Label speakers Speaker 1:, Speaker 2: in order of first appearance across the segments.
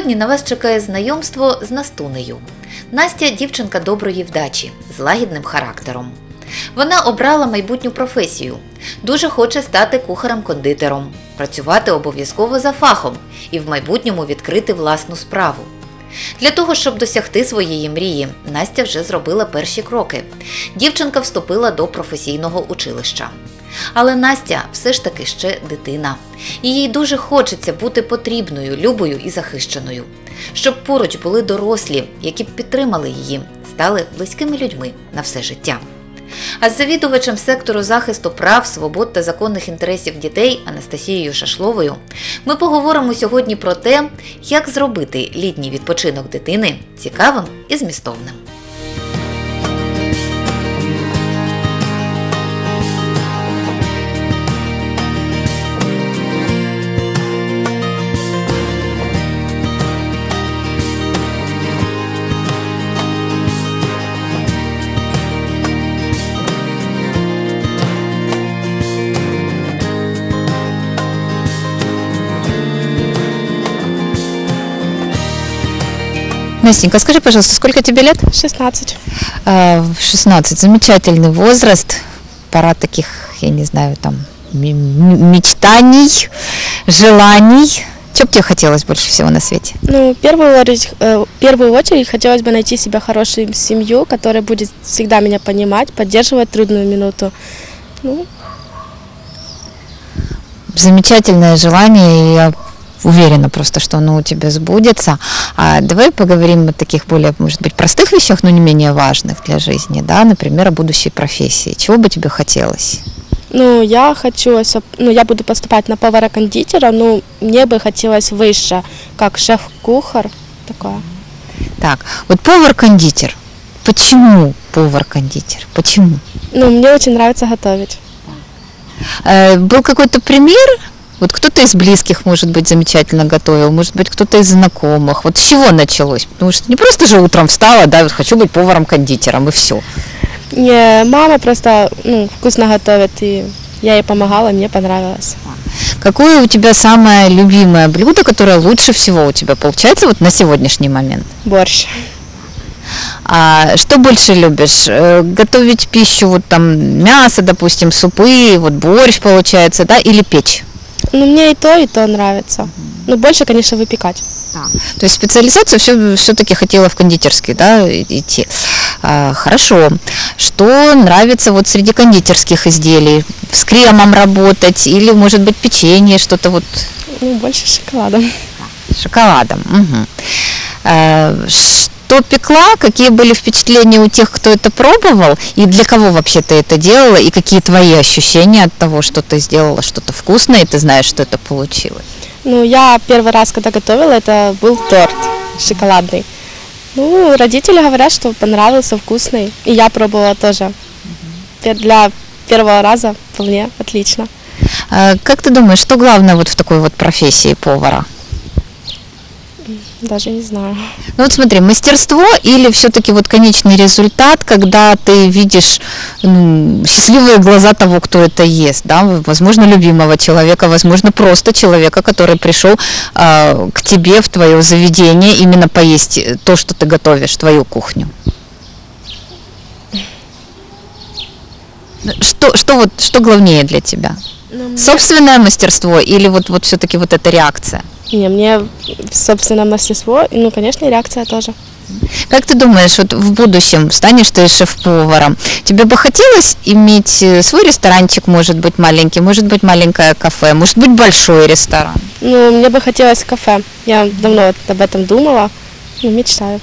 Speaker 1: Сьогодні на вас чекає знайомство з Настунею. Настя – дівчинка доброї вдачі, з лагідним характером. Вона обрала майбутню професію. Дуже хоче стати кухарем-кондитером, працювати обов'язково за фахом і в майбутньому відкрити власну справу. Для того, щоб досягти своєї мрії, Настя вже зробила перші кроки. Дівчинка вступила до професійного училища. Але Настя все ж таки ще дитина. І їй дуже хочеться бути потрібною, любою і захищеною. Щоб поруч були дорослі, які б підтримали її, стали близькими людьми на все життя. А з завідувачем сектору захисту прав, свобод та законних інтересів дітей Анастасією Шашловою ми поговоримо сьогодні про те, як зробити літній відпочинок дитини цікавим і змістовним.
Speaker 2: Настенька, скажи, пожалуйста, сколько тебе лет?
Speaker 3: 16.
Speaker 2: 16. Замечательный возраст. Пора таких, я не знаю, там, мечтаний, желаний. Что бы тебе хотелось больше всего на свете?
Speaker 3: Ну, в первую очередь хотелось бы найти себе хорошую семью, которая будет всегда меня понимать, поддерживать в трудную минуту.
Speaker 2: Замечательное желание, и я уверена просто, что оно у тебя сбудется. А давай поговорим о таких более, может быть, простых вещах, но не менее важных для жизни, да, например, о будущей профессии. Чего бы тебе хотелось?
Speaker 3: Я буду поступать на повара-кондитера, мне бы хотелось выше, как шеф-кухар, такое.
Speaker 2: Так, вот повар-кондитер. Почему повар-кондитер? Почему?
Speaker 3: Мне очень нравится готовить.
Speaker 2: Был какой-то пример? Вот кто-то из близких, может быть, замечательно готовил, может быть, кто-то из знакомых. Вот с чего началось? Потому что не просто же утром встала, да, вот хочу быть поваром-кондитером, и все.
Speaker 3: Не, мама просто вкусно готовит, и я ей помогала, мне понравилось.
Speaker 2: Какое у тебя самое любимое блюдо, которое лучше всего у тебя получается вот на сегодняшний момент?
Speaker 3: Борщ.
Speaker 2: А что больше любишь? Готовить пищу, вот там мясо, допустим, супы, вот борщ получается, да, или печь?
Speaker 3: Мне и то нравится. Больше, конечно, выпекать.
Speaker 2: То есть специализацию все-таки хотела в кондитерский, да, идти. Хорошо. Что нравится вот среди кондитерских изделий? С кремом работать или, может быть, печенье, что-то вот?
Speaker 3: Больше шоколадом.
Speaker 2: Шоколадом. Угу. Что пекла? Какие были впечатления у тех, кто это пробовал? И для кого вообще ты это делала? И какие твои ощущения от того, что ты сделала что-то вкусное, и ты знаешь, что это получилось?
Speaker 3: Я первый раз, когда готовила, это был торт шоколадный. Родители говорят, что понравился, вкусный. И я пробовала тоже. Для первого раза вполне отлично.
Speaker 2: Как ты думаешь, что главное вот в такой вот профессии повара?
Speaker 3: Даже не знаю.
Speaker 2: Вот смотри, мастерство или все-таки вот конечный результат, когда ты видишь счастливые глаза того, кто это ест, да, возможно, любимого человека, возможно, просто человека, который пришел к тебе в твое заведение именно поесть то, что ты готовишь, твою кухню. Что главнее для тебя? Собственное мастерство или вот все-таки вот эта реакция?
Speaker 3: Мне собственно мастерство, конечно, и реакция тоже.
Speaker 2: Как ты думаешь, вот в будущем станешь ты шеф-поваром? Тебе бы хотелось иметь свой ресторанчик, может быть, маленький, может быть, маленькое кафе, может быть, большой ресторан?
Speaker 3: Мне бы хотелось кафе. Я давно об этом думала, мечтаю.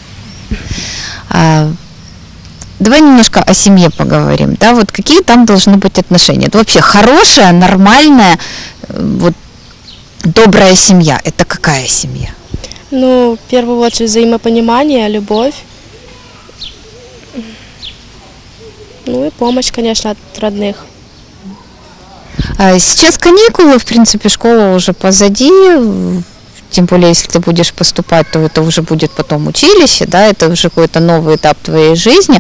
Speaker 2: Давай немножко о семье поговорим, да, вот какие там должны быть отношения? Это вообще хорошая, нормальная, вот добрая семья, это какая семья?
Speaker 3: В первую очередь взаимопонимание, любовь. И помощь, конечно, от родных.
Speaker 2: Сейчас каникулы, в принципе, школа уже позади, тем более, если ты будешь поступать, то это уже будет потом училище, да, это уже какой-то новый этап твоей жизни.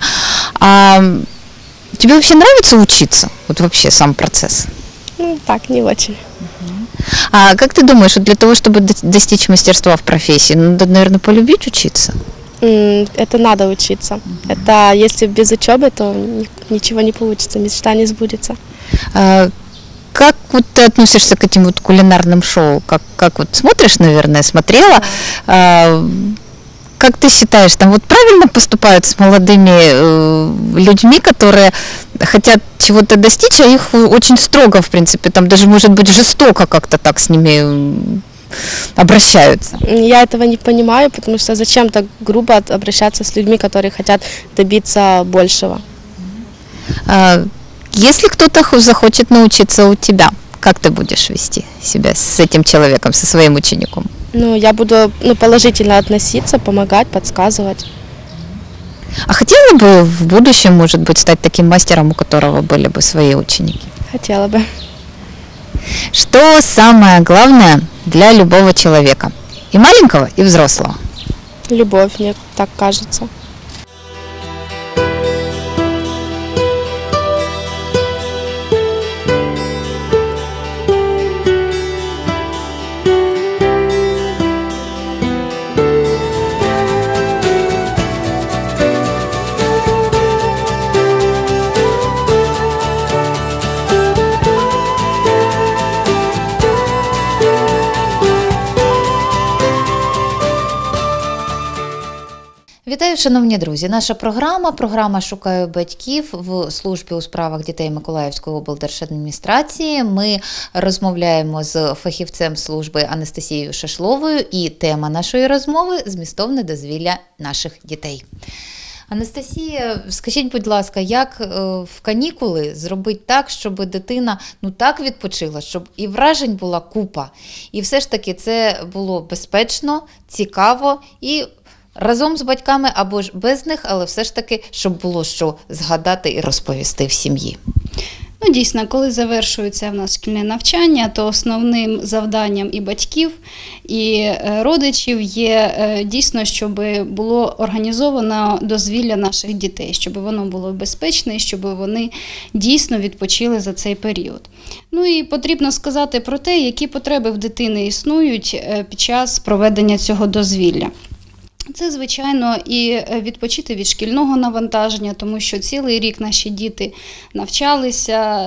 Speaker 2: Тебе вообще нравится учиться? Вот вообще сам процесс?
Speaker 3: Так, не очень.
Speaker 2: А как ты думаешь, вот для того, чтобы достичь мастерства в профессии, надо, наверное, полюбить учиться?
Speaker 3: Это надо учиться. Это если без учебы, то ничего не получится, мечта не сбудется.
Speaker 2: Как вот ты относишься к этим вот кулинарным шоу? Как вот смотришь, наверное, смотрела? Как ты считаешь, там вот правильно поступают с молодыми людьми, которые хотят чего-то достичь, а их очень строго, в принципе, там даже, может быть, жестоко как-то так с ними обращаются?
Speaker 3: Я этого не понимаю, потому что зачем так грубо обращаться с людьми, которые хотят добиться большего.
Speaker 2: Если кто-то захочет научиться у тебя, как ты будешь вести себя с этим человеком, со своим учеником?
Speaker 3: Я буду положительно относиться, помогать, подсказывать.
Speaker 2: А хотела бы в будущем, может быть, стать таким мастером, у которого были бы свои ученики?
Speaker 3: Хотела бы.
Speaker 2: Что самое главное для любого человека? И маленького, и взрослого?
Speaker 3: Любовь, мне так кажется.
Speaker 1: Вітаю, шановні друзі! Наша програма «Шукаю батьків» в службі у справах дітей Миколаївської облдержадміністрації. Ми розмовляємо з фахівцем служби Анастасією Шашловою, і тема нашої розмови – змістовне дозвілля наших дітей. Анастасія, скажіть, будь ласка, як в канікули зробити так, щоб дитина так відпочила, щоб і вражень була купа, і все ж таки це було безпечно, цікаво і разом з батьками або ж без них, але все ж таки, щоб було що згадати і розповісти в сім'ї?
Speaker 4: Дійсно, коли завершується в нас шкільне навчання, то основним завданням і батьків, і родичів є дійсно, щоб було організовано дозвілля наших дітей, щоб воно було безпечне, щоб вони дійсно відпочили за цей період. І потрібно сказати про те, які потреби в дитини існують під час проведення цього дозвілля. Це, звичайно, і відпочити від шкільного навантаження, тому що цілий рік наші діти навчалися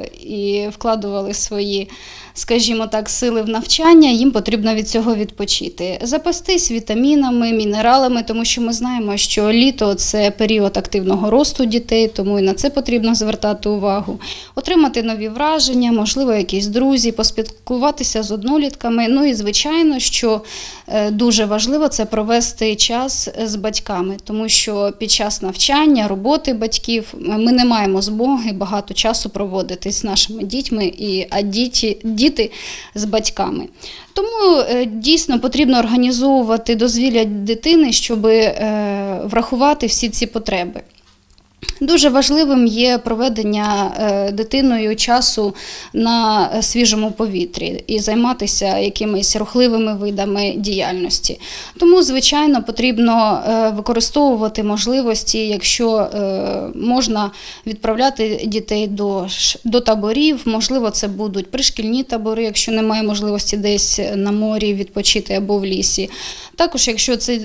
Speaker 4: і вкладували свої, скажімо так, сили в навчання, їм потрібно від цього відпочити. Запастись вітамінами, мінералами, тому що ми знаємо, що літо – це період активного росту дітей, тому і на це потрібно звертати увагу. Отримати нові враження, можливо, якісь друзі, поспілкуватися з однолітками. І, звичайно, що дуже важливо – це провести час з батьками, тому що під час навчання, роботи батьків ми не маємо змоги багато часу проводити з нашими дітьми, а діти з батьками. Тому дійсно потрібно організовувати дозвілля дитини, щоб врахувати всі ці потреби. Дуже важливим є проведення дитиною часу на свіжому повітрі і займатися якимись рухливими видами діяльності. Тому, звичайно, потрібно використовувати можливості, якщо можна відправляти дітей до таборів, можливо, це будуть пришкільні табори, якщо немає можливості десь на морі відпочити або в лісі. Також, якщо це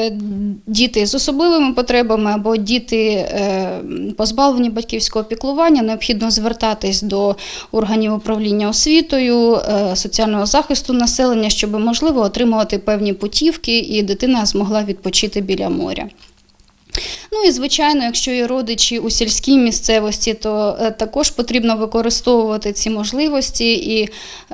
Speaker 4: діти з особливими потребами або діти позбавлені батьківського піклування, необхідно звертатись до органів управління освітою, соціального захисту населення, щоб, можливо, отримувати певні путівки і дитина змогла відпочити біля моря. І, звичайно, якщо є родичі у сільській місцевості, то також потрібно використовувати ці можливості, і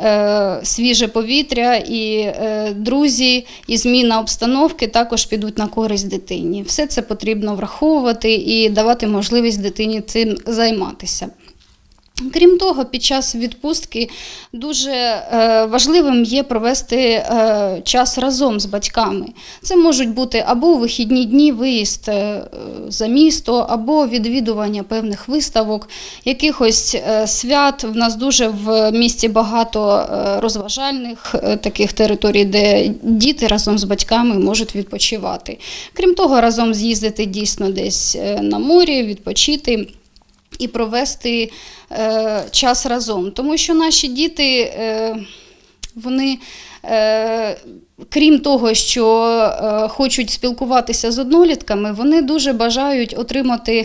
Speaker 4: свіже повітря, і друзі, і зміна обстановки також підуть на користь дитині. Все це потрібно враховувати і давати можливість дитині цим займатися. Крім того, під час відпустки дуже важливим є провести час разом з батьками. Це можуть бути або у вихідні дні виїзд за місто, або відвідування певних виставок, якихось свят. В нас дуже в місті багато розважальних таких територій, де діти разом з батьками можуть відпочивати. Крім того, разом з'їздити дійсно десь на морі, відпочити і провести час разом. Тому що наші діти Вони, крім того, що хочуть спілкуватися з однолітками, вони дуже бажають отримати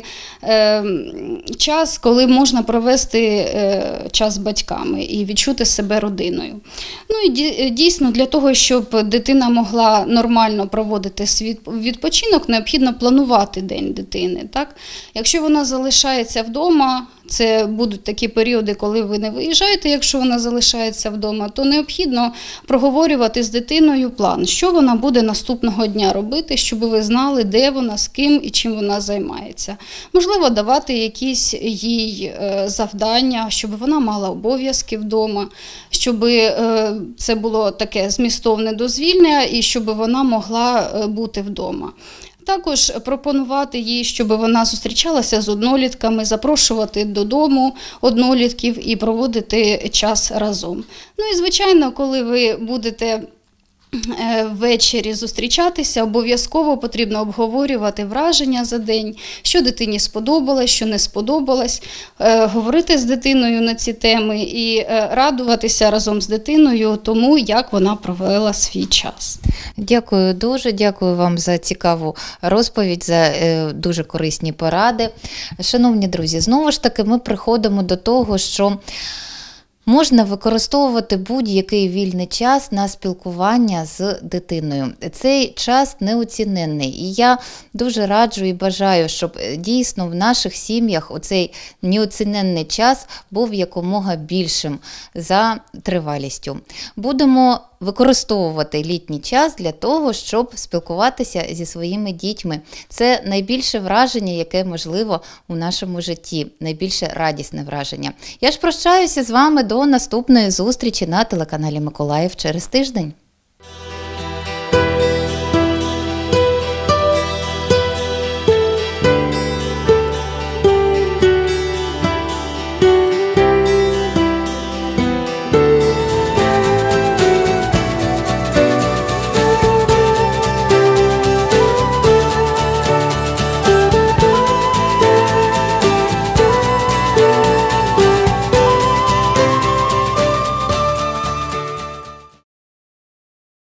Speaker 4: час, коли можна провести час з батьками і відчути себе родиною. Ну і дійсно, для того, щоб дитина могла нормально проводити свій відпочинок, необхідно планувати день дитини. Так? Якщо вона залишається вдома, це будуть такі періоди, коли ви не виїжджаєте, якщо вона залишається вдома, то необхідно проговорювати з дитиною план, що вона буде наступного дня робити, щоб ви знали, де вона, з ким і чим вона займається. Можливо, давати якісь їй завдання, щоб вона мала обов'язки вдома, щоб це було таке змістовне дозвілля і щоб вона могла бути вдома. Також пропонувати їй, щоб вона зустрічалася з однолітками, запрошувати додому однолітків і проводити час разом. Ну і, звичайно, коли ви будете ввечері зустрічатися, обов'язково потрібно обговорювати враження за день, що дитині сподобалось, що не сподобалось, говорити з дитиною на ці теми і радуватися разом з дитиною тому, як вона провела свій час.
Speaker 1: Дякую дуже, дякую вам за цікаву розповідь, за дуже корисні поради. Шановні друзі, знову ж таки ми приходимо до того, що можна використовувати будь-який вільний час на спілкування з дитиною. Цей час неоціненний. І я дуже раджу і бажаю, щоб дійсно в наших сім'ях оцей неоціненний час був якомога більшим за тривалістю. Будемо використовувати літній час для того, щоб спілкуватися зі своїми дітьми. Це найбільше враження, яке можливо у нашому житті, найбільше радісне враження. Я ж прощаюся з вами до наступної зустрічі на телеканалі Миколаїв через тиждень.